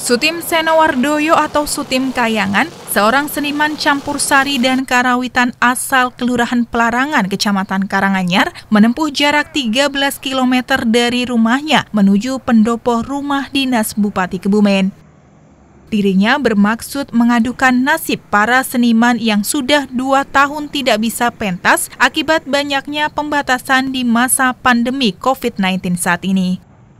Sutim Senowardoyo atau Sutim Kayangan, seorang seniman campur sari dan karawitan asal Kelurahan Pelarangan, Kecamatan Karanganyar, menempuh jarak 13 km dari rumahnya menuju pendopo rumah dinas Bupati Kebumen. Dirinya bermaksud mengadukan nasib para seniman yang sudah 2 tahun tidak bisa pentas akibat banyaknya pembatasan di masa pandemi COVID-19 saat ini.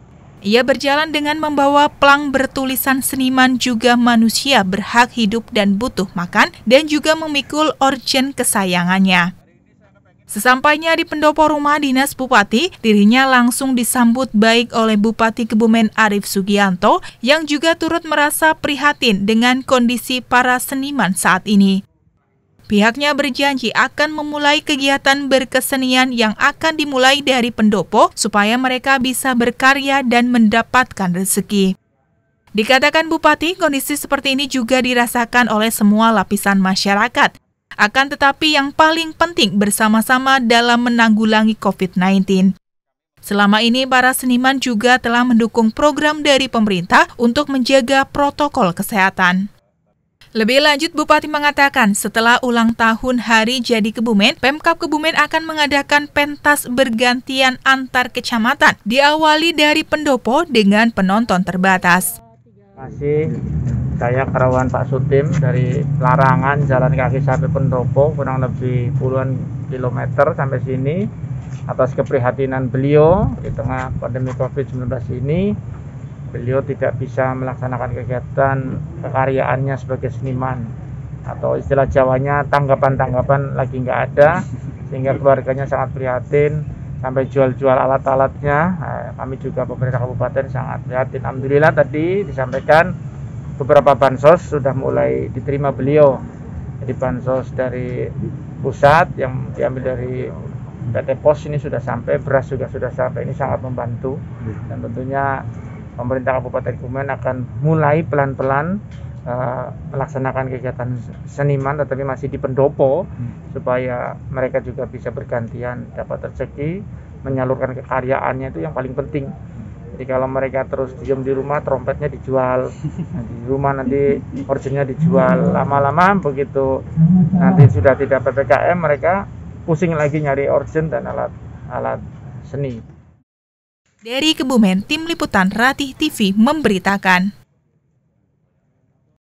Ia berjalan dengan membawa plang bertulisan seniman juga manusia berhak hidup dan butuh makan dan juga memikul orjen kesayangannya. Sesampainya di pendopo rumah dinas Bupati, dirinya langsung disambut baik oleh Bupati Kebumen Arief Sugianto yang juga turut merasa prihatin dengan kondisi para seniman saat ini. Pihaknya berjanji akan memulai kegiatan berkesenian yang akan dimulai dari pendopo supaya mereka bisa berkarya dan mendapatkan rezeki. Dikatakan Bupati, kondisi seperti ini juga dirasakan oleh semua lapisan masyarakat. Akan tetapi yang paling penting bersama-sama dalam menanggulangi COVID-19. Selama ini para seniman juga telah mendukung program dari pemerintah untuk menjaga protokol kesehatan. Lebih lanjut, Bupati mengatakan setelah ulang tahun Hari Jadi Kebumen, Pemkab Kebumen akan mengadakan pentas bergantian antar kecamatan, diawali dari pendopo dengan penonton terbatas. Masih saya kerawan Pak Sutim dari Larangan jalan kaki sampai pendopo, kurang lebih puluhan kilometer sampai sini, atas keprihatinan beliau di tengah pandemi COVID-19 ini. Beliau tidak bisa melaksanakan kegiatan kekaryaannya sebagai seniman, atau istilah Jawanya tanggapan-tanggapan lagi nggak ada, sehingga keluarganya sangat prihatin sampai jual-jual alat-alatnya. Kami juga pemerintah kabupaten sangat prihatin. Alhamdulillah tadi disampaikan beberapa bansos sudah mulai diterima beliau. Jadi bansos dari pusat yang diambil dari PT Pos ini sudah sampai, beras juga sudah sampai, ini sangat membantu. Dan tentunya pemerintah Kabupaten Kebumen akan mulai pelan-pelan melaksanakan kegiatan seniman, tetapi masih di pendopo, supaya mereka juga bisa bergantian dapat rezeki, menyalurkan kekaryaannya, itu yang paling penting. Jadi kalau mereka terus diam di rumah, trompetnya dijual, di rumah nanti orjennya dijual, lama-lama begitu nanti sudah tidak PPKM, mereka pusing lagi nyari orjen dan alat seni. Dari Kebumen, Tim Liputan Ratih TV memberitakan.